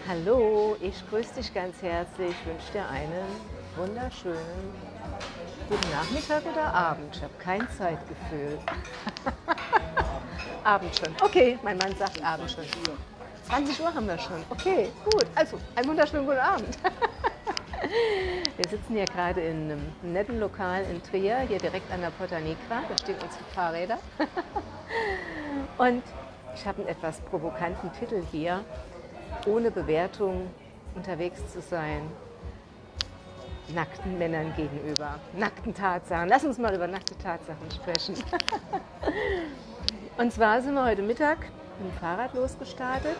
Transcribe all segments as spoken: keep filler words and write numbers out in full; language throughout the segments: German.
Hallo, ich grüße dich ganz herzlich. Ich wünsche dir einen wunderschönen guten Nachmittag oder Abend. Ich habe kein Zeitgefühl. Abend schon. Okay, mein Mann sagt Abend schon. zwanzig Uhr haben wir schon. Okay, gut. Also, einen wunderschönen guten Abend. Wir sitzen hier gerade in einem netten Lokal in Trier, hier direkt an der Porta Nigra. Da stehen unsere Fahrräder. Und ich habe einen etwas provokanten Titel hier. Ohne Bewertung unterwegs zu sein, nackten Männern gegenüber, nackten Tatsachen. Lass uns mal über nackte Tatsachen sprechen. Und zwar sind wir heute Mittag mit dem Fahrrad losgestartet.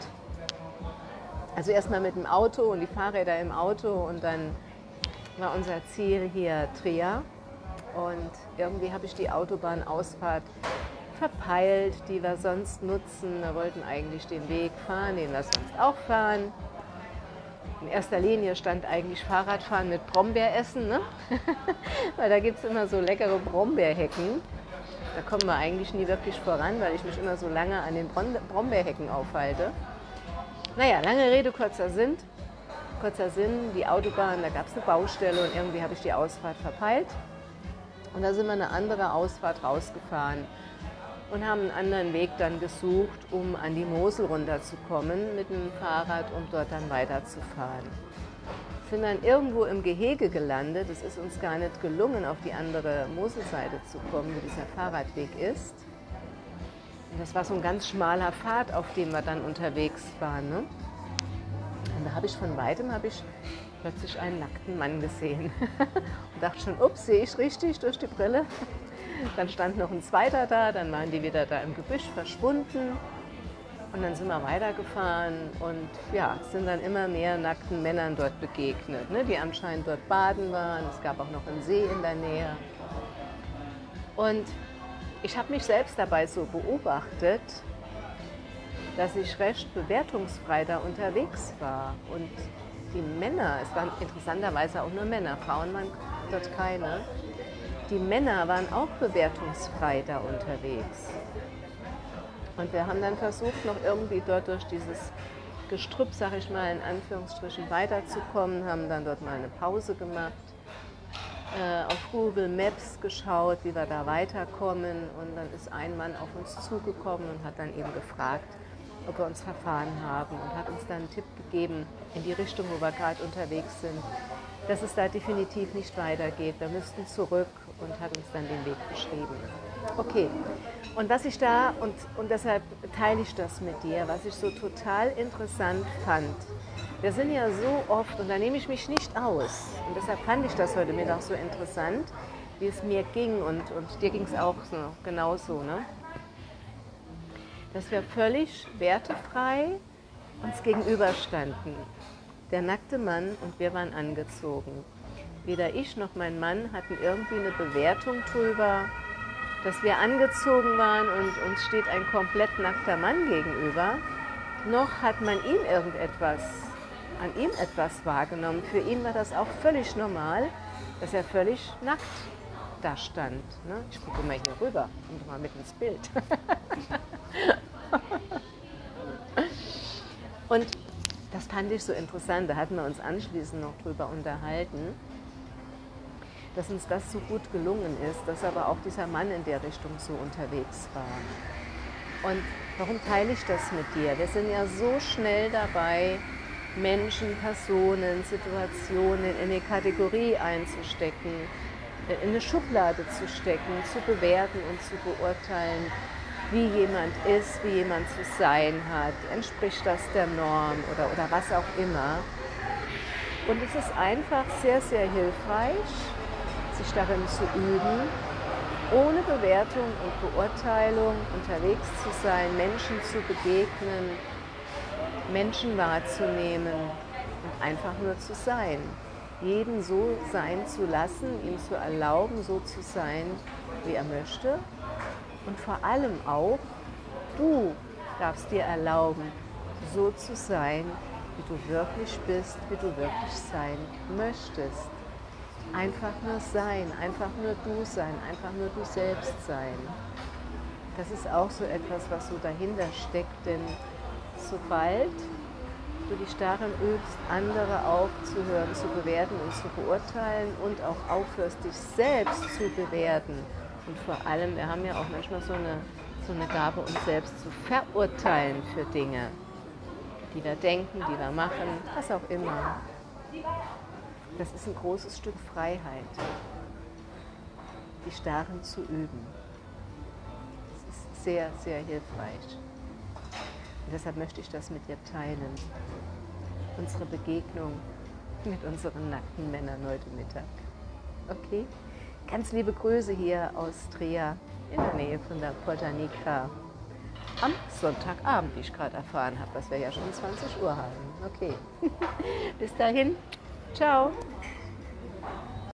Also erstmal mit dem Auto und die Fahrräder im Auto und dann war unser Ziel hier Trier. Und irgendwie habe ich die Autobahnausfahrt verpeilt, die wir sonst nutzen. Wir wollten eigentlich den Weg fahren, den wir sonst auch fahren. In erster Linie stand eigentlich Fahrradfahren mit Brombeeressen, ne? Weil da gibt es immer so leckere Brombeerhecken. Da kommen wir eigentlich nie wirklich voran, weil ich mich immer so lange an den Brombeerhecken aufhalte. Naja, lange Rede, kurzer Sinn. Kurzer Sinn, die Autobahn, da gab es eine Baustelle und irgendwie habe ich die Ausfahrt verpeilt. Und da sind wir eine andere Ausfahrt rausgefahren und haben einen anderen Weg dann gesucht, um an die Mosel runterzukommen mit dem Fahrrad, um dort dann weiterzufahren. Sind dann irgendwo im Gehege gelandet. Es ist uns gar nicht gelungen, auf die andere Moselseite zu kommen, wo dieser Fahrradweg ist. Und das war so ein ganz schmaler Pfad, auf dem wir dann unterwegs waren, ne? Und da habe ich von weitem habe ich plötzlich einen nackten Mann gesehen und dachte schon, ups, sehe ich richtig durch die Brille? Dann stand noch ein zweiter da, dann waren die wieder da im Gebüsch verschwunden und dann sind wir weitergefahren und ja, sind dann immer mehr nackten Männern dort begegnet, ne, die anscheinend dort baden waren. Es gab auch noch einen See in der Nähe. Und ich habe mich selbst dabei so beobachtet, dass ich recht bewertungsfrei da unterwegs war. Und die Männer, es waren interessanterweise auch nur Männer, Frauen waren dort keine, die Männer waren auch bewertungsfrei da unterwegs. Und wir haben dann versucht, noch irgendwie dort durch dieses Gestrüpp, sag ich mal, in Anführungsstrichen weiterzukommen, haben dann dort mal eine Pause gemacht, äh, auf Google Maps geschaut, wie wir da weiterkommen. Und dann ist ein Mann auf uns zugekommen und hat dann eben gefragt, ob wir uns verfahren haben und hat uns dann einen Tipp gegeben in die Richtung, wo wir gerade unterwegs sind, dass es da definitiv nicht weitergeht. Wir müssten zurück und hat uns dann den Weg beschrieben. Okay, und was ich da, und, und deshalb teile ich das mit dir, was ich so total interessant fand. Wir sind ja so oft, und da nehme ich mich nicht aus, und deshalb fand ich das heute Mittag so interessant, wie es mir ging und, und dir ging es auch so, genauso, ne? Dass wir völlig wertefrei uns gegenüberstanden. Der nackte Mann und wir waren angezogen. Weder ich noch mein Mann hatten irgendwie eine Bewertung drüber, dass wir angezogen waren und uns steht ein komplett nackter Mann gegenüber. Noch hat man ihm irgendetwas, an ihm etwas wahrgenommen. Für ihn war das auch völlig normal, dass er völlig nackt da stand. Ne? Ich gucke mal hier rüber und mal mit ins Bild. Und das fand ich so interessant, da hatten wir uns anschließend noch drüber unterhalten, dass uns das so gut gelungen ist, dass aber auch dieser Mann in der Richtung so unterwegs war. Und warum teile ich das mit dir? Wir sind ja so schnell dabei, Menschen, Personen, Situationen in eine Kategorie einzustecken, in eine Schublade zu stecken, zu bewerten und zu beurteilen, wie jemand ist, wie jemand zu sein hat, entspricht das der Norm oder, oder was auch immer. Und es ist einfach sehr, sehr hilfreich, sich darin zu üben, ohne Bewertung und Beurteilung unterwegs zu sein, Menschen zu begegnen, Menschen wahrzunehmen und einfach nur zu sein. Jeden so sein zu lassen, ihm zu erlauben, so zu sein, wie er möchte. Und vor allem auch, du darfst dir erlauben, so zu sein, wie du wirklich bist, wie du wirklich sein möchtest. Einfach nur sein, einfach nur du sein, einfach nur du selbst sein. Das ist auch so etwas, was so dahinter steckt, denn sobald du dich darin übst, andere aufzuhören, zu bewerten und zu beurteilen und auch aufhörst, dich selbst zu bewerten. Und vor allem, wir haben ja auch manchmal so eine, so eine Gabe, uns selbst zu verurteilen für Dinge, die wir denken, die wir machen, was auch immer. Das ist ein großes Stück Freiheit, dich darin zu üben. Das ist sehr, sehr hilfreich. Und deshalb möchte ich das mit dir teilen. Unsere Begegnung mit unseren nackten Männern heute Mittag. Okay? Ganz liebe Grüße hier aus Trier in der Nähe von der Porta Nigra. Am Sonntagabend, wie ich gerade erfahren habe, dass wir ja schon zwanzig Uhr haben. Okay. Bis dahin. Ciao.